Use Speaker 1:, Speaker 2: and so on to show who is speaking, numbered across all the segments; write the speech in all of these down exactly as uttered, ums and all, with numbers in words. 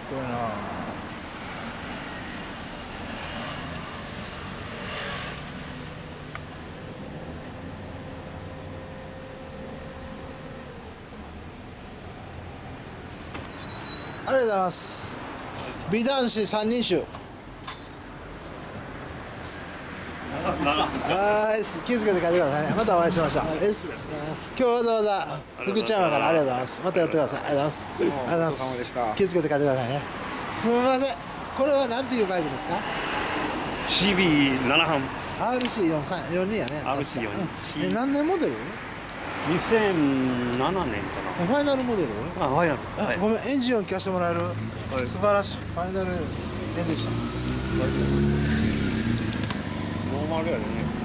Speaker 1: こいいな。ありがとうございます。美男子三人衆。はい、気づけて帰ってくださいね。またお会いしましょう。です。今日わざわざ福知山からありがとうございます。またやってください。ありがとうございます。ありがとうございます。気づけて帰ってくださいね。すみません。これは何ていうバイクですか？
Speaker 2: シービーなな 班。
Speaker 1: アールシーよんじゅうさん、よんじゅうに やね。
Speaker 2: アールシーよんじゅうに。
Speaker 1: え、何年モデル？
Speaker 2: にせんななねんかな。
Speaker 1: ファイナルモデル？
Speaker 2: あ、ファイナル。
Speaker 1: あ、ごめん、エンジン音聞かせてもらえる？素晴らしい。ファイナルエンでした。
Speaker 2: ノーマルやでね。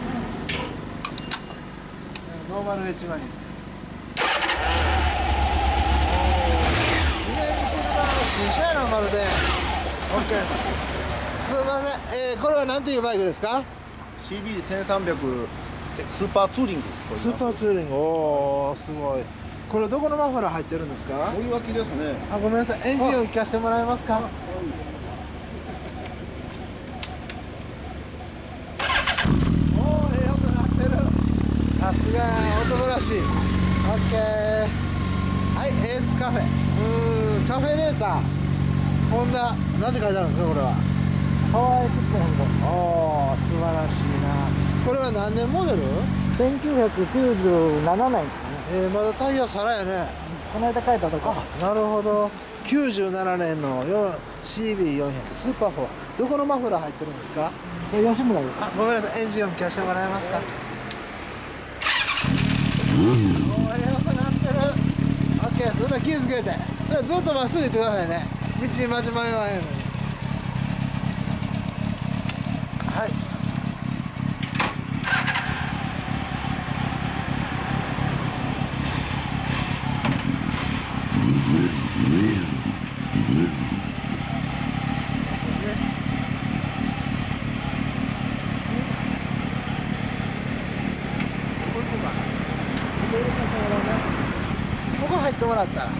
Speaker 1: ノーマル一番いいですよ。意外にしてるな。新車やな、まるで。オッケーです。すみません。えー、これは何ていうバイクですか？
Speaker 3: シービーせんさんびゃく スーパーツーリング。
Speaker 1: スーパーツーリング。おー、すごい。これどこのマフラー入ってるんですか？
Speaker 3: 追い脇ですね。
Speaker 1: あ、ごめんなさい。エンジン音聞かせてもらえますか？おー、ええ音鳴ってる。さすが男らしい。オッケー。はい、エースカフェ。うーん、カフェレーザー。ホンダ、なんて書いてあるんですか、これは。
Speaker 4: ハワイキックなんで。
Speaker 1: おー、素晴らしいな。これは何年モデル？
Speaker 4: せんきゅうひゃくきゅうじゅうななねんですかね。
Speaker 1: えー、まだタイヤさらやね。
Speaker 4: この間書いたとこ。
Speaker 1: あ、なるほど。きゅうじゅうななねんの シービーよんひゃく スーパーフォー。どこのマフラー入ってるんですか？
Speaker 4: これ吉村です。
Speaker 1: あ、ごめんなさい。エンジン音聞かせてもらえますか？おー、ええ音鳴ってる。オッケー、それでは気づけて。ずっとまっすぐ行ってくださいね。道に待ち迷わへんのに。はい。ここ入ってもらったら。